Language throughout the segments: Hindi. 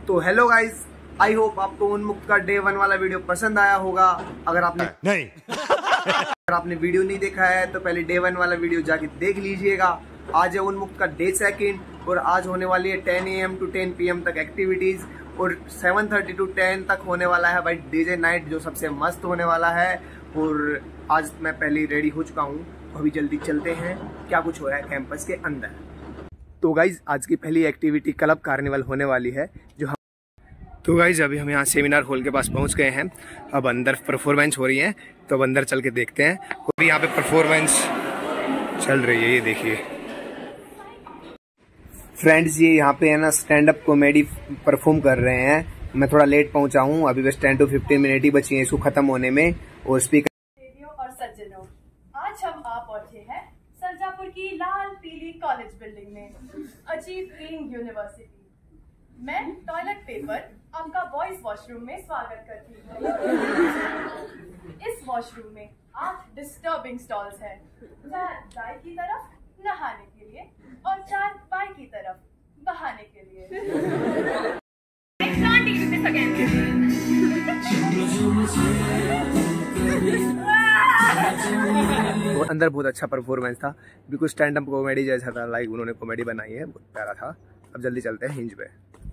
तो हेलो गाइस, आई होप आपको उन्मुक्त का डे 1 वाला वीडियो पसंद आया होगा। अगर आपने अगर आपने वीडियो नहीं देखा है तो पहले डे 1 वाला वीडियो जाके देख लीजिएगा। आज है उन्मुक्त का डे 2 और आज होने वाली है 10 AM to 10 PM तक एक्टिविटीज और 7:30 to 10 तक होने वाला है भाई डीजे नाइट, जो सबसे मस्त होने वाला है। और आज मैं पहले ही रेडी हो चुका हूँ, तो अभी जल्दी चलते हैं क्या कुछ हो रहा है कैंपस के अंदर। तो गाइज आज की पहली एक्टिविटी क्लब कार्निवल होने वाली है जो तो गाइज अभी हम यहाँ सेमिनार हॉल के पास पहुँच गए हैं। अब अंदर परफॉर्मेंस हो रही है, तो अब अंदर चल के देखते हैं। अभी यहाँ पे परफॉर्मेंस चल रही है, ये देखिए फ्रेंड्स, ये यहाँ पे है ना स्टैंड अप कॉमेडी परफॉर्म कर रहे हैं। मैं थोड़ा लेट पहुँचा हूँ, अभी बस 10 to 15 मिनट ही बची हैं इसको खत्म होने में। और स्पीकर और सज्जनों, आज हम आ पहुंचे हैं सरजापुर की लाल पीली कॉलेज बिल्डिंग में, अजीब ग्रीन यूनिवर्सिटी। मैं टॉयलेट पेपर आपका बॉयज वॉशरूम में स्वागत करती हूँ। इस वॉशरूम में 8 डिस्टर्बिंग स्टॉल्स हैं, 4 दाएं की तरफ नहाने के लिए और 4 बाएं की तरफ बहाने के लिए। अंदर बहुत अच्छा परफॉर्मेंस था, बिल्कुल स्टैंड अप कॉमेडी जैसा था। लाइक उन्होंने कॉमेडी बनाई है, बहुत प्यारा था। अब जल्दी चलते हैं हिंज पे।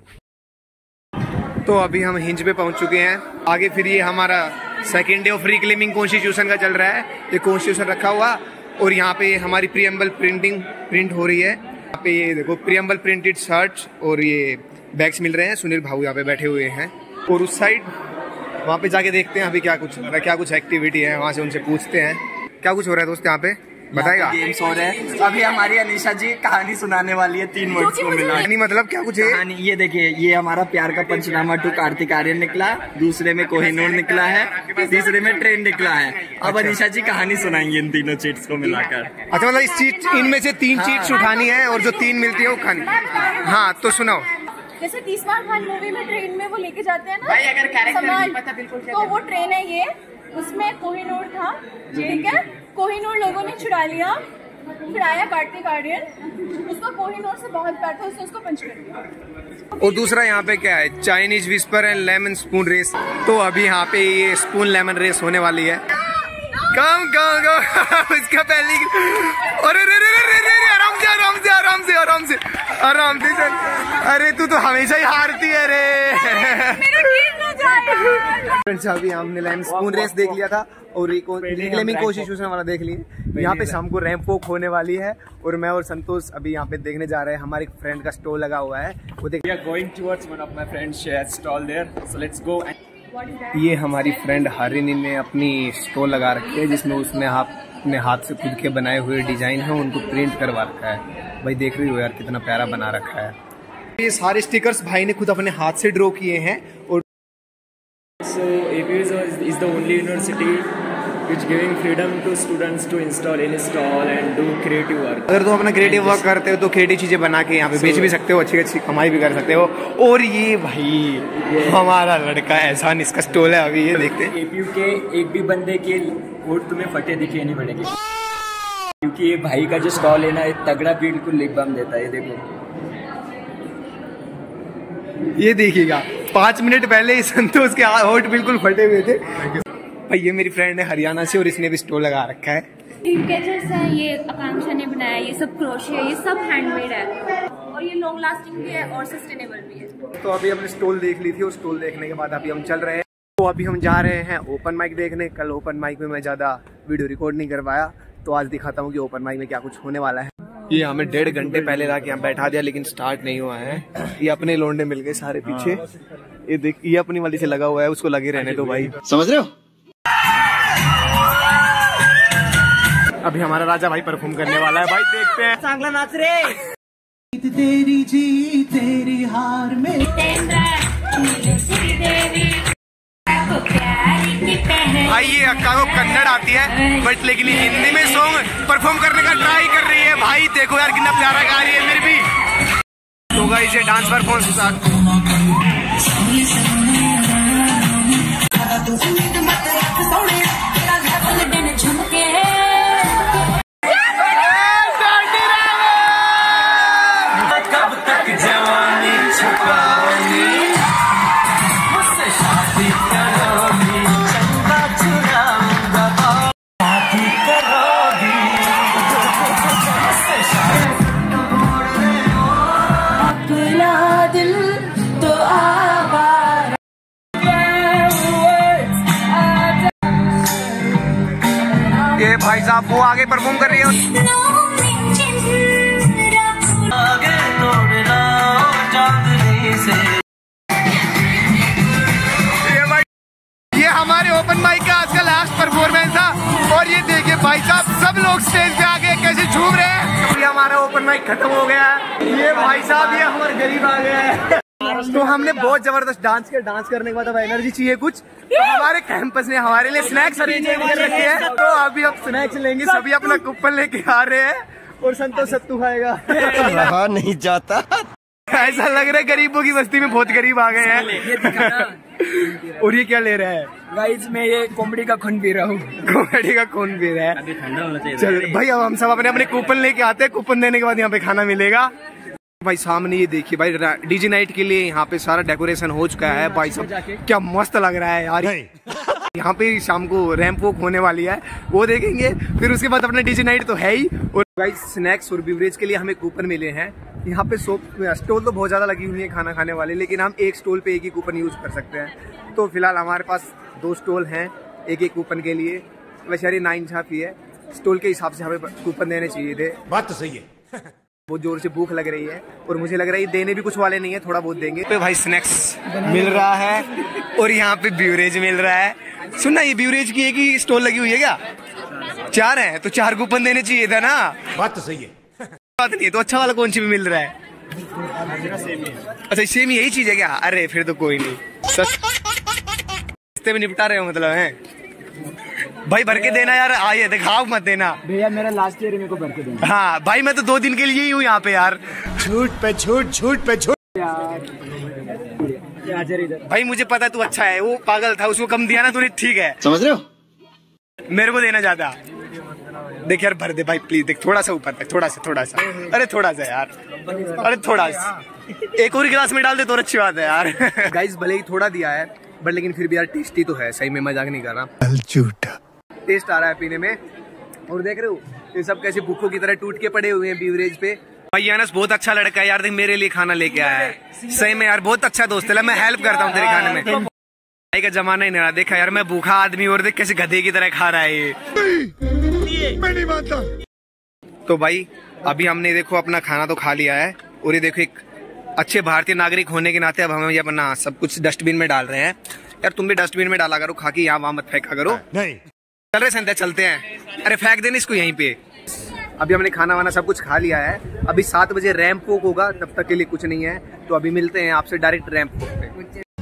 तो अभी हम हिंज पे पहुंच चुके हैं। आगे फिर ये हमारा second day of reclaiming constitution का चल रहा है। ये कॉन्स्टिट्यूशन रखा हुआ और यहाँ पे हमारी प्रीएम्बल प्रिंट हो रही है। यहाँ पे ये देखो प्रीएम्बल प्रिंटेड शर्ट्स और ये बैग्स मिल रहे हैं। सुनील भाऊ यहाँ पे बैठे हुए हैं और उस साइड वहाँ पे जाके देखते हैं अभी क्या कुछ एक्टिविटी है। वहाँ से उनसे पूछते हैं क्या कुछ हो रहा है दोस्त यहाँ पे, बताएगा। गेम्स हो रहे हैं। अभी हमारी अनीशा जी कहानी सुनाने वाली है। 3 वर्ड्स को मिला कहानी मतलब क्या कुछ है कहानी। ये देखिए, ये हमारा प्यार का पंचनामा 2 कार्तिक आर्यन निकला, दूसरे में कोहिनूर निकला है, तीसरे में ट्रेन निकला है। अब अनीशा जी कहानी सुनाएंगे इन तीनों चीट्स को मिलाकर। अच्छा, मतलब इस चीट इनमें से 3 चीट्स उठानी है और जो 3 मिलती है वो खानी। हाँ तो सुनाओ। जैसे तीसवार खान मूवी में ट्रेन में वो लेके जाते हैं ना भाई, अगर कैरेक्टर सामान, नहीं पता बिल्कुल क्या तो वो ट्रेन है ये, उसमें कोहिनूर था, ठीक है। कोहिनूर लोगों ने छुड़ा लिया, छुड़ाया कार्तिक आर्यन, उसको कोहिनूर से बहुत प्यार था, उसने उसको पंच कर दिया। और दूसरा यहाँ पे क्या है, Chinese whisper and lemon spoon race. तो अभी यहाँ पे ये स्पून लेमन रेस होने वाली है। कम इसका पहली आराम से चल। अरे तू तो हमेशा ही हारती है रे। फ्रेंड्स अभी हमने लेमन स्पून रेस देख लिया था और रिक्लेमिंग कॉन्स्टिट्यूशन वाला देख लिए। यहाँ पे शाम को रैंप वॉक होने वाली है और मैं और संतोष अभी यहाँ पे देखने जा रहे हैं। हमारे फ्रेंड का स्टॉल लगा हुआ है, वो देख। We are going towards one of my friends' stall there, so let's go. ये हमारी फ्रेंड हरिनी ने अपनी स्टॉल लगा रखी है, जिसमें उसने अपने हाथ से खुद के बनाए हुए डिजाइन है उनको प्रिंट करवा रखा है। भाई देख रही हो यार कितना प्यारा बना रखा है। ये सारे स्टिकर्स भाई ने खुद अपने हाथ से ड्रॉ किए हैं। और So APU is the only university which giving freedom to students to install any stall and do creative work. अगर तुम अपना क्रिएटिव वर्क करते हो तो क्रिएटिव चीजें बना के यहाँ पे बेच भी सकते हो, अच्छी कमाई भी कर सकते हो। और ये भाई हमारा लड़का एहसान, इसका स्टॉल है। अभी ये देखते हैं। APU के एक भी बंदे के वोट तुम्हें फटे दिखे नहीं पड़ेगी, क्योंकि ये भाई का जो स्टॉल है ना, एक तगड़ा बिल्कुल लिप बाम देता है। ये देखो, ये देखिएगा 5 मिनट पहले इस संतोष के होठ बिल्कुल फटे हुए थे। भाई ये मेरी फ्रेंड है हरियाणा से और इसने भी स्टॉल लगा रखा है। कैचर्स है, ये आकांक्षा ने बनाया, ये सब क्रोशे है, ये सब हैंडमेड है और ये लॉन्ग लास्टिंग भी है और सस्टेनेबल भी है। तो अभी हमने स्टॉल देख ली थी और स्टॉल देखने के बाद अभी हम चल रहे हैं। तो अभी हम जा रहे हैं ओपन माइक देखने। कल ओपन माइक में मैं ज्यादा वीडियो रिकॉर्ड नहीं करवाया, तो आज दिखाता हूँ कि ओपन माइक में क्या कुछ होने वाला है। ये हमें 1.5 घंटे पहले लाके यहाँ बैठा दिया, लेकिन स्टार्ट नहीं हुआ है। ये अपने लोंडे मिल गए सारे पीछे। ये देख, ये अपनी वाली से लगा हुआ है, उसको लगे रहने दो भाई, समझ रहे हो। अभी हमारा राजा भाई परफॉर्म करने वाला है, भाई देखते हैं। चांगला नाच रे। तेरी जी तेरी हार में भाई ये अक्का को कन्नड़ आती है, बट लेकिन हिंदी में सॉन्ग परफॉर्म करने का ट्राई कर रही है। भाई देखो यार कितना प्यारा गा रही है मेरी भी। तो गाइस ये डांस परफॉर्मेंस के साथ कब तक जवानी छुपाओगी। का, वो आगे परफॉर्म कर रही है। ये हमारे ओपन माइक का आज का लास्ट परफॉर्मेंस था और ये देखिए भाई साहब सब लोग स्टेज पे आके कैसे झूम रहे हैं। ये हमारा ओपन माइक खत्म हो गया है। ये भाई साहब ये हमारे गरीब आ गया है। तो हमने बहुत जबरदस्त डांस किया। डांस करने के बाद अब एनर्जी चाहिए कुछ, तो हमारे कैंपस ने हमारे लिए स्नैक्स अरेंज कर रखे हैं। तो अभी हम स्नैक्स लेंगे, सभी अपना कूपन लेके आ रहे हैं और संतोष सत्तू खाएगा। नहीं जाता, ऐसा लग रहा है गरीबों की बस्ती में बहुत गरीब आ गए हैं। और ये क्या ले रहा है? गाइस मैं ये कॉमेडी का खून पी रहा हूँ। कॉमेडी का खून पी रहा है। अभी ठंडा होना चाहिए। चल भाई अब हम सब अपने अपने कूपन लेके आते हैं। कूपन देने के बाद यहाँ पे खाना मिलेगा। भाई सामने ये देखिए भाई, डीजे नाइट के लिए यहाँ पे सारा डेकोरेशन हो चुका है। भाई साहब क्या मस्त लग रहा है यार। यहाँ पे शाम को रैंप वॉक होने वाली है, वो देखेंगे। फिर उसके बाद अपना डीजे नाइट तो है ही। और भाई स्नैक्स और बिवरेज के लिए हमें कूपन मिले हैं। यहाँ पे स्टॉल तो बहुत ज्यादा लगी हुई है खाना खाने वाले, लेकिन हम एक स्टॉल पे एक ही कूपन यूज कर सकते हैं। तो फिलहाल हमारे पास 2 स्टॉल हैं एक एक कूपन के लिए। वैसे यार नाइंसाफी है, स्टॉल के हिसाब से हमें कूपन देने चाहिए थे। बात तो सही है। बहुत जोर से भूख लग रही है और मुझे लग रहा है देने भी कुछ वाले नहीं है, थोड़ा बहुत देंगे। पे भाई स्नैक्स मिल रहा है और यहाँ पे ब्यूरेज मिल रहा है। सुनना, ये ब्यूरेज की एक ही स्टॉल लगी हुई है क्या? 4 है तो 4 कूपन देने चाहिए था ना। बात तो सही है। बात नहीं है तो अच्छा वाला कौन सी भी मिल रहा है? अच्छा सेम यही चीज है क्या? अरे फिर तो कोई नहीं, सस्ते में निपटा रहे हो मतलब है। भाई भर के देना यार, आइए दिखाओ मत देना भैया। मेरा लास्ट ईयर मेरे को भर के देना। हाँ भाई मैं तो 2 दिन के लिए ही हूँ यहाँ पे यार। झूठ पे झूठ, झूठ पे झूठ। भाई मुझे पता है तू अच्छा है, वो पागल था उसको कम दिया ना तूने, ठीक है समझ रहे हो? मेरे को देना ज्यादा। देख यार भर दे भाई प्लीज, देख थोड़ा सा ऊपर तक, थोड़ा सा अरे थोड़ा सा यार, अरे थोड़ा सा एक और गिलास में डाल दे तो अच्छी बात है यार। गाइस भले ही थोड़ा दिया है बट लेकिन फिर भी यार टेस्टी तो है, सही में मजाक नहीं कर रहा। झूठा टेस्ट आ रहा है पीने में। और देख रहे हो ये सब कैसे भूखों की तरह टूट के पड़े हुए हैं बीवरेज पे। भाई यानस बहुत अच्छा लड़का है यार, देख मेरे लिए खाना लेके आया है। सही में यार बहुत अच्छा दोस्त है, मैं हेल्प करता हूँ तेरे खाने में। भाई का जमाना ही नहीं रहा। देखा यार मैं भूखा आदमी और देख कैसे गधे की तरह खा रहा है ये। मैं नहीं मानता। तो भाई अभी हमने देखो अपना खाना तो खा लिया है और ये देखो एक अच्छे भारतीय नागरिक होने के नाते अब हम ये अपना सब कुछ डस्टबिन में डाल रहे हैं। यार तुम भी डस्टबिन में डाला करो, खा के यहाँ वहाँ मत फेंका करो। नहीं चल रहे संध्या चलते हैं। अरे फेंक देना इसको यहीं पे। अभी हमने खाना वाना सब कुछ खा लिया है। अभी 7 बजे रैंप वॉक होगा, तब तक के लिए कुछ नहीं है। तो अभी मिलते हैं आपसे डायरेक्ट रैंप वॉक पे।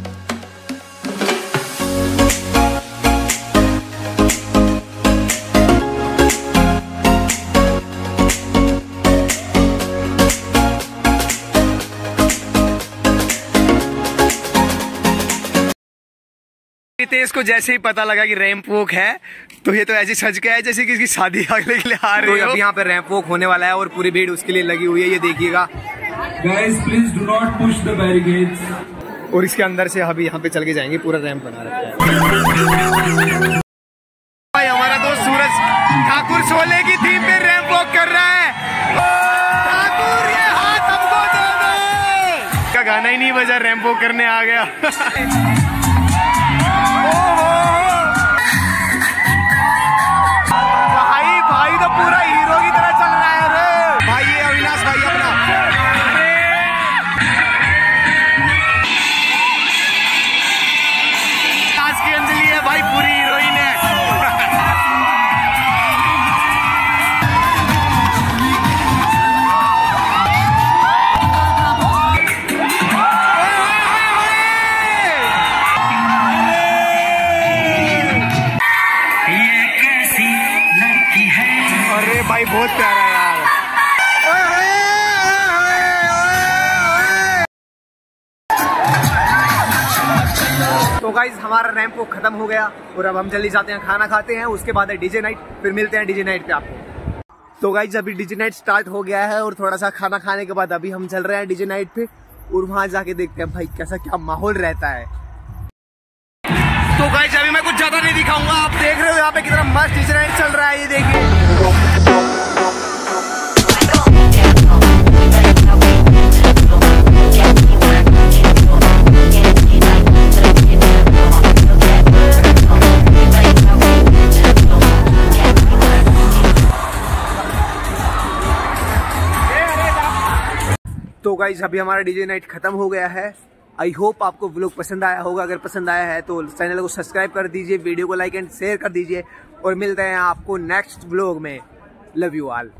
रितेश को जैसे ही पता लगा कि रैंप वॉक है तो ये तो ऐसे सज गया है जैसे कि इसकी शादी अगले के लिए आ रही है। तो यहाँ पे रैंप वॉक होने वाला है और पूरी भीड़ उसके लिए लगी हुई है, ये देखिएगा। Guys, please do not push the barricades. और इसके अंदर से अभी यहाँ पे चल के जाएंगे, पूरा रैंप बना रखा है। भाई हमारा दोस्त सूरज ठाकुर शोले की थीम पे रैंप वॉक कर रहा है। ठाकुर ये हाथ हमको दे दो। का गाना ही नहीं बजा, रैंप वॉक करने आ गया। भाई तो पूरा हीरो की तरह चल रहा है रे। भाई ये अविनाश भाई अपना। आज की अंजलि है भाई, पूरी हीरोइन है। अरे भाई बहुत प्यारा यार। तो गाइज हमारा रैंप वॉक खत्म हो गया और अब हम जल्दी जाते हैं, खाना खाते हैं, उसके बाद है डीजे नाइट। फिर मिलते हैं डीजे नाइट पे आपको। तो गाइज अभी डीजे नाइट स्टार्ट हो गया है और थोड़ा सा खाना खाने के बाद अभी हम चल रहे हैं डीजे नाइट पे और वहां जाके देखते हैं भाई कैसा क्या माहौल रहता है। तो गाइस अभी मैं कुछ ज्यादा नहीं दिखाऊंगा, आप देख रहे हो यहाँ पे कितना मस्त डीजे नाइट चल रहा है, ये देखिए। गाइज अभी हमारा डीजे नाइट खत्म हो गया है। आई होप आपको व्लॉग पसंद आया होगा। अगर पसंद आया है तो चैनल को सब्सक्राइब कर दीजिए, वीडियो को लाइक एंड शेयर कर दीजिए और मिलते हैं आपको नेक्स्ट व्लॉग में। Love you all.